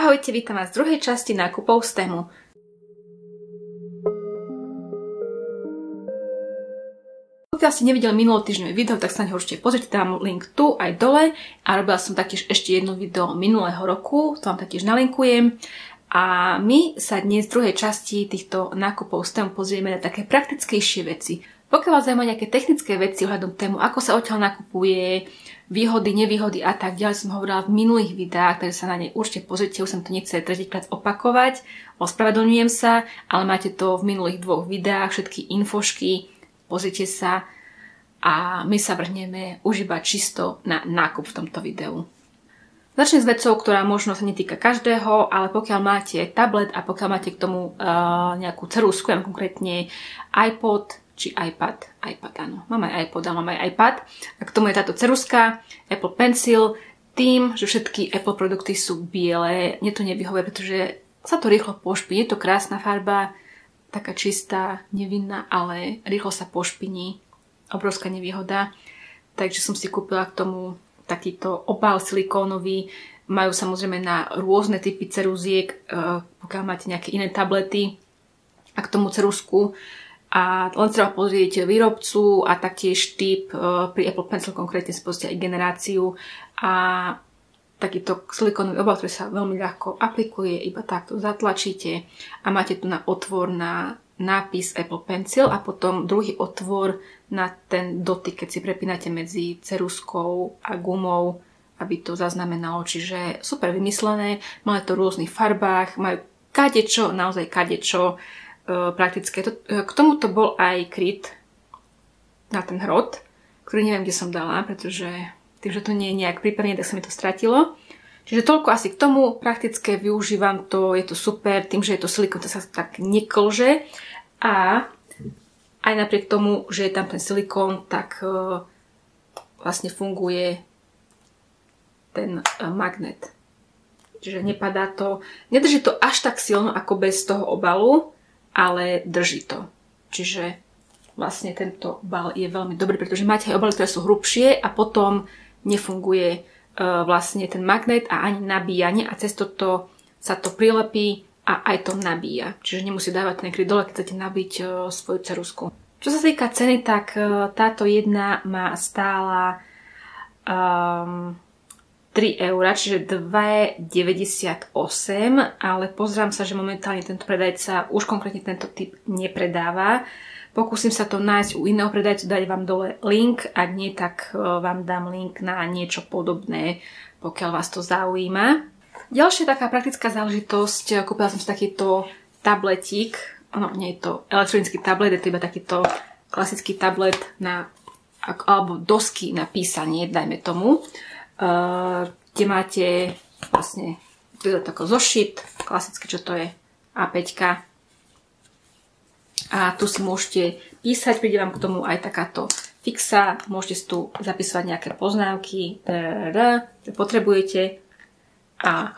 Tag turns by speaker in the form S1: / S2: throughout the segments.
S1: Ahojte, vítam vás v druhej časti nákupov z Temu. Pokiaľ ste nevideli minulotýždňové video, tak sa na neho určite pozrite, dám link tu aj dole. A robila som taktiež ešte jedno video minulého roku, to vám taktiež nalinkujem. A my sa dnes v druhej časti týchto nákupov z Temu pozrieme na také praktickejšie veci. Pokiaľ vás zaujímajú nejaké technické veci ohľadom Temu, ako sa odtiaľ nakupuje, výhody, nevýhody a tak ďalej, som hovorila v minulých videách, takže sa na ne určite pozrite, už som to nechce tretíkrát opakovať, ospravedlňujem sa, ale máte to v minulých dvoch videách, všetky infošky, pozrite sa a my sa vrhneme už iba čisto na nákup v tomto videu. Začnem s vecou, ktorá možno sa netýka každého, ale pokiaľ máte tablet a pokiaľ máte k tomu nejakú ceruzku, konkrétne iPod, či iPad, áno. Mám aj iPod a mám aj iPad. A k tomu je táto ceruzka, Apple Pencil. Tým, že všetky Apple produkty sú biele, mne to nevyhovuje, pretože sa to rýchlo pošpiní. Je to krásna farba, taká čistá, nevinná, ale rýchlo sa pošpiní. Obrovská nevýhoda. Takže som si kúpila k tomu takýto obal silikónový. Majú samozrejme na rôzne typy ceruziek, pokiaľ máte nejaké iné tablety a k tomu ceruzku. A len treba pozrieť výrobcu a taktiež typ, pri Apple Pencil konkrétne si pozrite aj generáciu a takýto silikónový obal, ktorý sa veľmi ľahko aplikuje, iba takto zatlačíte a máte tu na otvor na nápis Apple Pencil a potom druhý otvor na ten dotyk, keď si prepínate medzi ceruzkou a gumou, aby to zaznamenalo. Čiže super vymyslené, majú to v rôznych farbách, majú kadečo, naozaj kadečo, praktické. K tomuto bol aj kryt na ten hrot, ktorý neviem, kde som dala, pretože tým, že to nie je nejak pripravené, tak sa mi to stratilo. Čiže toľko asi k tomu. Praktické, využívam to, je to super. Tým, že je to silikón, to sa tak neklže. A aj napriek tomu, že je tam ten silikón, tak vlastne funguje ten magnet. Čiže nepadá to, nedrží to až tak silno, ako bez toho obalu, ale drží to. Čiže vlastne tento obal je veľmi dobrý, pretože máte aj obaly, ktoré sú hrubšie a potom nefunguje vlastne ten magnet a ani nabíjanie a cez toto sa to prilepí a aj to nabíja. Čiže nemusí dávať ten kryt dole, keď chcete nabiť svoju ceruzku. Čo sa týka ceny, tak táto jedna má stála 3 €, čiže 2,98 €, ale pozerám sa, že momentálne tento predajca už konkrétne tento typ nepredáva. Pokúsim sa to nájsť u iného predajcu, dať vám dole link, ak nie, tak vám dám link na niečo podobné, pokiaľ vás to zaujíma. Ďalšia taká praktická záležitosť, kúpila som si takýto tabletík, nie je to elektronický tablet, je to iba takýto klasický tablet alebo dosky na písanie, dajme tomu. Kde máte vlastne tako zošit, klasicky, čo to je, A5. A tu si môžete písať, príde vám k tomu aj takáto fixa, môžete si tu zapisovať nejaké poznámky, ktoré potrebujete a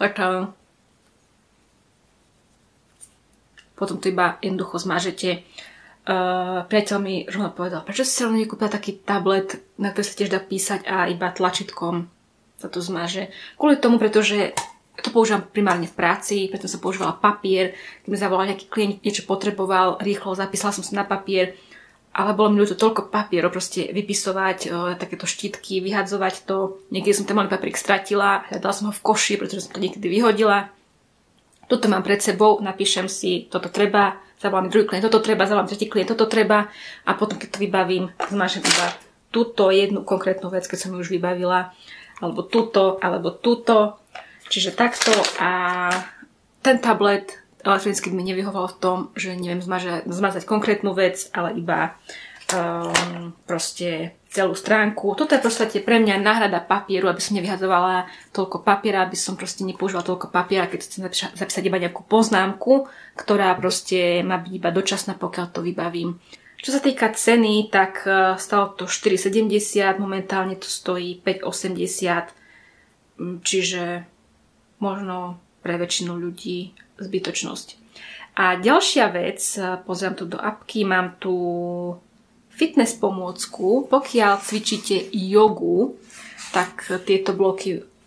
S1: potom to iba jednoducho zmažete. Priateľ mi rovno povedal, prečo si sa rovno nekúpila taký tablet, na ktorý sa tiež dá písať a iba tlačítkom sa to zmaže. Kvôli tomu, pretože to používam primárne v práci, preto som používala papier, keď mi zavolal nejaký klient, niečo potreboval, rýchlo zapísala som si na papier, ale bolo mi ľúto toľko papierov, proste vypisovať takéto štítky, vyhadzovať to. Niekedy som ten malý papierik stratila, hľadala som ho v koši, pretože som to niekedy vyhodila. Toto mám pred sebou, napíšem si, toto treba, zavolám druhý klient, toto treba, zavolám tretí klient, toto treba a potom, keď to vybavím, zmažem iba túto jednu konkrétnu vec, keď som ju už vybavila, alebo túto. Čiže takto a ten tablet elektronicky mi nevyhoval v tom, že neviem zmazať konkrétnu vec, ale iba proste celú stránku. Toto je proste pre mňa náhrada papieru, aby som nevyhadzovala toľko papiera, aby som proste nepoužívala toľko papiera, keď chcem zapísať iba nejakú poznámku, ktorá proste má byť iba dočasná, pokiaľ to vybavím. Čo sa týka ceny, tak stalo to 4,70, momentálne to stojí 5,80, čiže možno pre väčšinu ľudí zbytočnosť. A ďalšia vec, pozriem tu do apky, mám tu fitness pomôcku. Pokiaľ cvičíte jogu, tak tieto bloky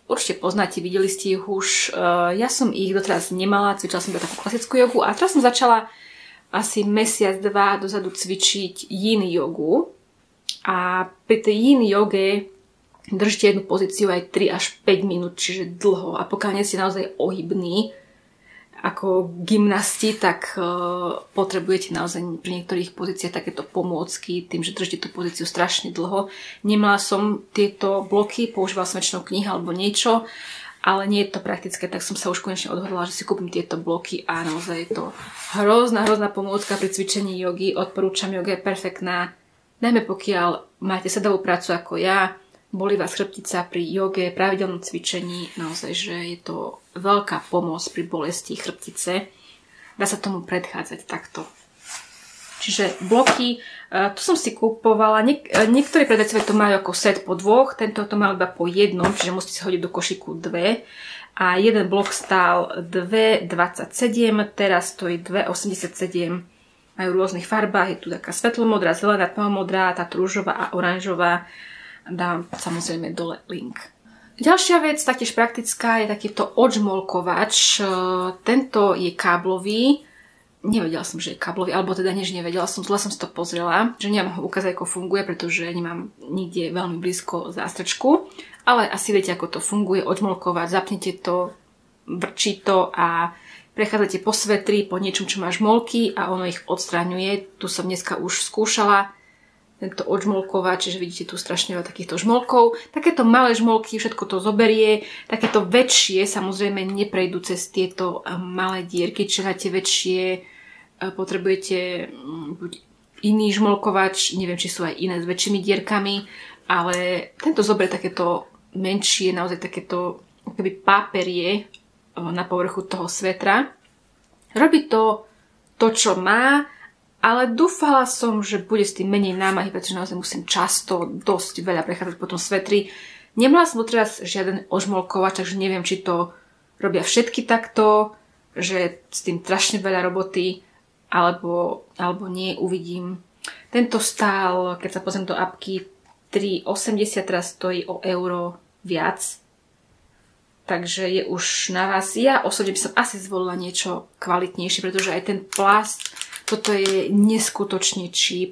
S1: určite poznáte, videli ste ich už. Ja som ich doteraz nemala, cvičila som iba takú klasickú jogu a teraz som začala asi mesiac, dva dozadu cvičiť yin jogu. A pri tej yin joge držte jednu pozíciu aj 3 až 5 minút, čiže dlho. A pokiaľ nie ste naozaj ohybní, ako gymnasti, tak potrebujete naozaj pri niektorých pozíciách takéto pomôcky, tým, že držíte tú pozíciu strašne dlho. Nemala som tieto bloky, používala som väčšinou knihy alebo niečo, ale nie je to praktické, tak som sa už konečne odhodlala, že si kúpim tieto bloky a naozaj je to hrozná pomôcka pri cvičení jogy. Odporúčam, joga je perfektná, najmä pokiaľ máte sadovú prácu ako ja, bolí vás chrbtica pri joge, pravidelnom cvičení, naozaj, že je to veľká pomoc pri bolesti chrbtice. Dá sa tomu predchádzať takto. Čiže bloky, tu som si kúpovala, niektorí predajcovia to majú ako set po dvoch, tento to mal iba po jednom, čiže musíte si hodiť do košíku dve. A jeden blok stál 2,27, teraz stojí 2,87. Majú v rôznych farbách, je tu taká svetlomodrá, zelená, tmavomodrá, táto rúžová a oranžová. Dám samozrejme dole link. Ďalšia vec, taktiež praktická, je takýto odžmolkovač. Tento je káblový. Nevedela som, že je káblový, alebo teda nie, že nevedela som, zle som si to pozrela, že nemám ho ukázať, ako funguje, pretože nemám nikde veľmi blízko zástrčku. Ale asi viete, ako to funguje, odžmolkovač, zapnete to, vrčí to a prechádzate po svetri, po niečom, čo má žmolky a ono ich odstraňuje. Tu som dneska už skúšala tento odžmolkovač, čiže vidíte tu strašne veľa takýchto žmolkov. Takéto malé žmolky, všetko to zoberie. Takéto väčšie, samozrejme, neprejdú cez tieto malé dierky, čiže na tie väčšie potrebujete buď iný žmolkovač, neviem, či sú aj iné s väčšími dierkami, ale tento zoberie takéto menšie, naozaj takéto akoby páperie na povrchu toho svetra. Robí to, čo má, ale dúfala som, že bude s tým menej námahy, pretože naozaj musím často dosť veľa prechádzať po tom svetri. Nemala som doteraz žiaden ožmolkovač, takže neviem, či to robia všetky takto, že s tým strašne veľa roboty, alebo nie, uvidím. Tento stál, keď sa pozriem do apky, 3,80, teraz stojí o euro viac. Takže je už na vás. Ja osobne by som asi zvolila niečo kvalitnejšie, pretože aj ten plast, toto je neskutočne cheap.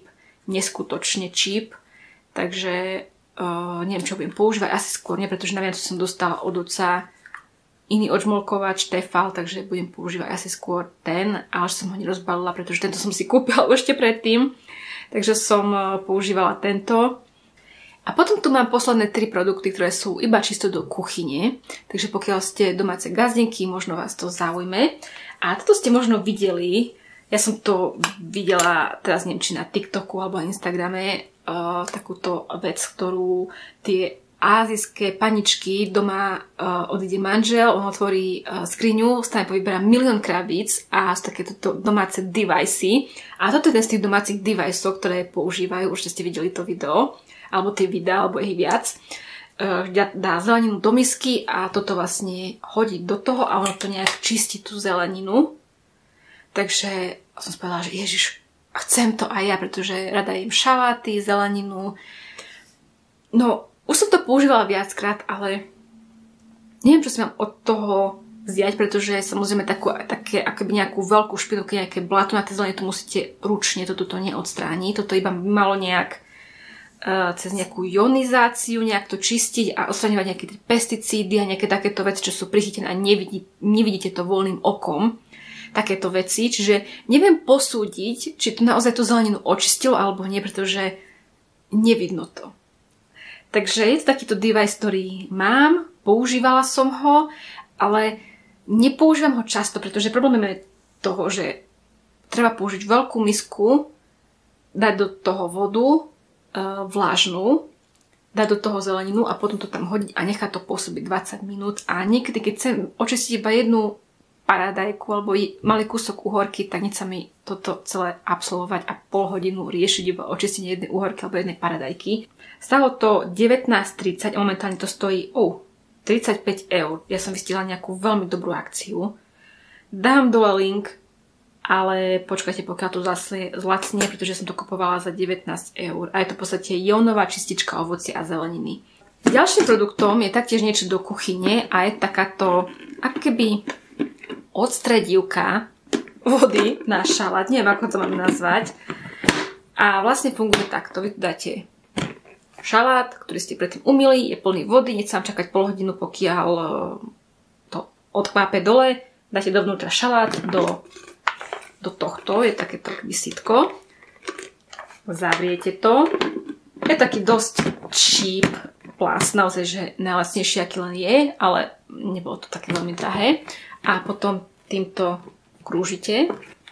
S1: Takže neviem, čo budem používať. Asi skôr nie, pretože na Vianoce som dostala od otca iný odžmolkovač, Tefal, takže budem používať asi skôr ten, ale som ho nerozbalila, pretože tento som si kúpila ešte predtým. Takže som používala tento. A potom tu mám posledné 3 produkty, ktoré sú iba čisto do kuchyne. Takže pokiaľ ste domáce gazdinky, možno vás to zaujme. A toto ste možno videli. Ja som to videla teraz neviem, či na TikToku alebo na Instagrame, takúto vec, ktorú tie ázijské paničky doma odíde manžel, on otvorí skriňu, stane povyberá 1 000 000 krabíc a sú takéto domáce device. A toto je ten z tých domácich deviceov, ktoré používajú, určite ste videli to video, alebo tie videá, alebo ich viac. Dá zeleninu do misky a toto vlastne hodí do toho a ono to nejak čistí tú zeleninu. Takže som povedala, že ježiš, chcem to aj ja, pretože rada jem šaláty, zeleninu. No, už som to používala viackrát, ale neviem, čo si mám od toho vziať, pretože samozrejme také akoby nejakú veľkú špinavku, nejaké blato na tej zelenine, to musíte ručne, toto neodstrániť. Toto iba malo nejak cez nejakú ionizáciu, nejak to čistiť a odstraňovať nejaké pesticídy a nejaké takéto veci, čo sú prichytené a nevidíte to voľným okom. Takéto veci, čiže neviem posúdiť, či to naozaj tú zeleninu očistilo alebo nie, pretože nevidno to. Takže je to takýto device, ktorý mám, používala som ho, ale nepoužívam ho často, pretože problém je toho, že treba použiť veľkú misku, dať do toho vodu vlážnu, dať do toho zeleninu a potom to tam hodiť a nechať to pôsobiť 20 minút. A niekedy, keď chcem očistiť iba jednu paradajku alebo malý kúsok uhorky, tak nechce mi toto celé absolvovať a pol hodinu riešiť iba očistenie jednej uhorky alebo jednej paradajky. Stalo to 19,30 a momentálne to stojí 35 eur. Ja som vystihla nejakú veľmi dobrú akciu. Dám dole link, ale počkajte, pokiaľ to zlacnie, pretože som to kupovala za 19 eur. A je to v podstate jónová čistička ovocia a zeleniny. Ďalším produktom je taktiež niečo do kuchyne a je takáto akoby odstredivka vody na šalát. Neviem, ako to mám nazvať. A vlastne funguje takto. Vy tu dáte šalát, ktorý ste predtým umyli, je plný vody, nech sa vám čakať pol hodinu, pokiaľ to odkvápe dole. Dáte dovnútra šalát do tohto, je takéto sitko. Zavriete to. Je taký dosť cheap plast, naozaj, že najlacnejší, aký len je, ale nebolo to také veľmi drahé. A potom týmto krúžite.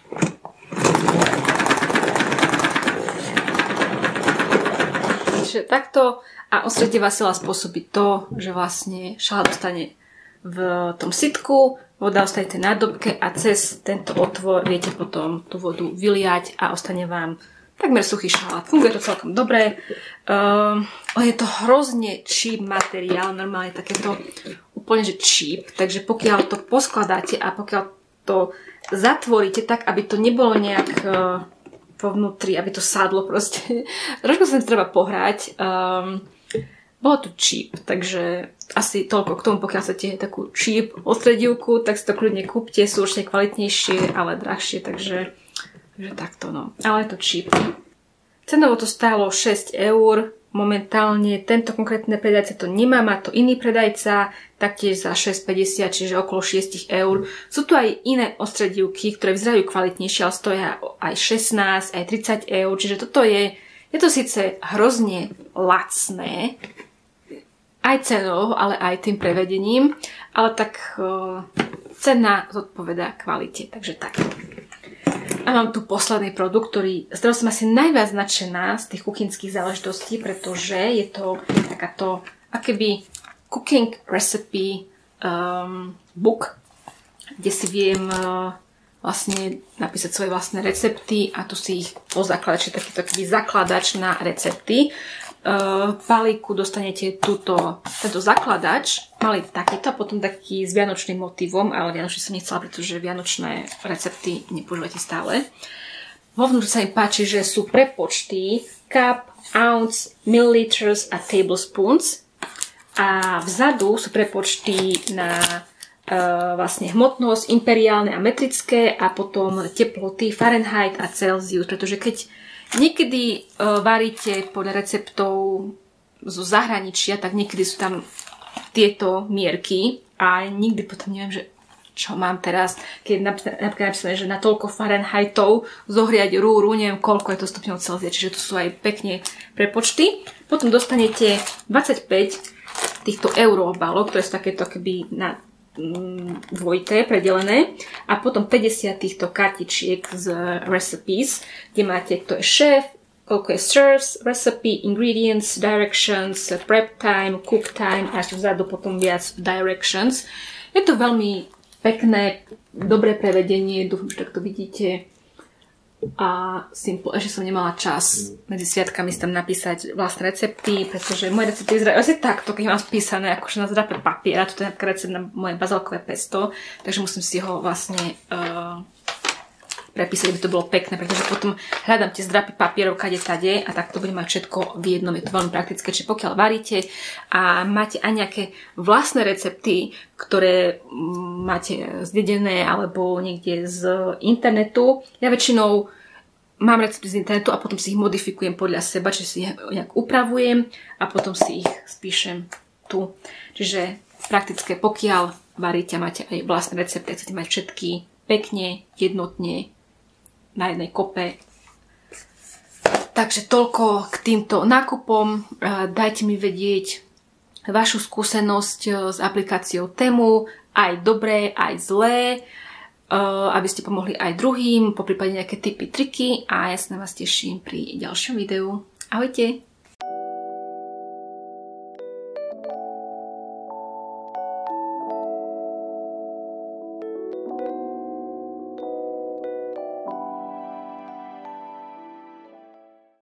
S1: Čiže takto a odstredivá sila spôsobí to, že vlastne šalát dostane v tom sitku, voda ostane na dobke a cez tento otvor viete potom tú vodu vyliať a ostane vám takmer suchý šalát. Funguje to celkom dobre. Ale je to hrozne cheap materiál, normálne takéto úplne že cheap, takže pokiaľ to poskladáte a pokiaľ to zatvoríte tak, aby to nebolo nejak vo vnútri, aby to sadlo proste. Trošku sa treba pohrať. Bolo to cheap, takže asi toľko k tomu, pokiaľ chcete takú cheap odstredivku, tak si to kľudne kúpte, sú určite kvalitnejšie, ale drahšie, takže takto, no. Ale je to cheap. Cenovo to stálo 6 €. Momentálne tento konkrétne predajca to nemá, má to iný predajca, taktiež za 6,50, čiže okolo 6 €. Sú tu aj iné odstredivky, ktoré vyzerajú kvalitnejšie, ale stoja aj 16, aj 30 €, čiže toto je to síce hrozne lacné, aj cenou, ale aj tým prevedením, ale tak cena zodpovedá kvalite, takže tak. A mám tu posledný produkt, z ktorého som asi najviac nadšená z tých kuchynských záležitostí, pretože je to takáto akoby cooking recipe book, kde si viem vlastne napísať svoje vlastné recepty a tu si ich pozakladač, čiže takýto zakladač na recepty. V balíku dostanete tento zakladač, malý takýto a potom taký s vianočným motivom, ale vianočný som nechcela, pretože vianočné recepty nepoužívate stále. Vo vnútri sa mi páči, že sú prepočty cup, ounce, milliliters a tablespoons a vzadu sú prepočty na vlastne hmotnosť, imperiálne a metrické a potom teploty Fahrenheit a Celsius, pretože keď niekedy varíte podľa receptov zo zahraničia, tak niekedy sú tam tieto mierky a nikdy potom neviem, že čo mám teraz, keď napríklad napísané, že na toľko Fahrenheitov zohriať rúru, neviem koľko je to stupňov Celzia, čiže to sú aj pekne prepočty. Potom dostanete 25 týchto euroobalov, ktoré sú takéto keby na dvojité, predelené a potom 50 týchto kartičiek z recipes, kde máte, kto je šéf, koľko je serves, recipe, ingredients, directions, prep time, cook time a ešte vzadu potom viac directions. Je to veľmi pekné, dobré prevedenie, dúfam, že takto vidíte. A simple, ešte som nemala čas medzi sviatkami si tam napísať vlastné recepty, pretože moje recepty vyzerajú asi takto, keď mám spísané akože na zdrape papiera, toto je napríklad recept na moje bazálkové pesto, takže musím si ho vlastne prepísať, aby to bolo pekné, pretože potom hľadám tie zdrapy papierov kade tade a tak to budem mať všetko v jednom, je to veľmi praktické, čiže pokiaľ varíte a máte aj nejaké vlastné recepty, ktoré máte zdedené alebo niekde z internetu, ja väčšinou mám recepty z internetu a potom si ich modifikujem podľa seba, čiže si ich nejak upravujem a potom si ich spíšem tu. Čiže praktické, pokiaľ varíte a máte aj vlastné recepty, chcete mať všetky pekne, jednotne, na jednej kope. Takže toľko k týmto nákupom. Dajte mi vedieť vašu skúsenosť s aplikáciou Temu, aj dobré, aj zlé, aby ste pomohli aj druhým, poprípade nejaké tipy, triky a ja sa na vás teším pri ďalšom videu. Ahojte!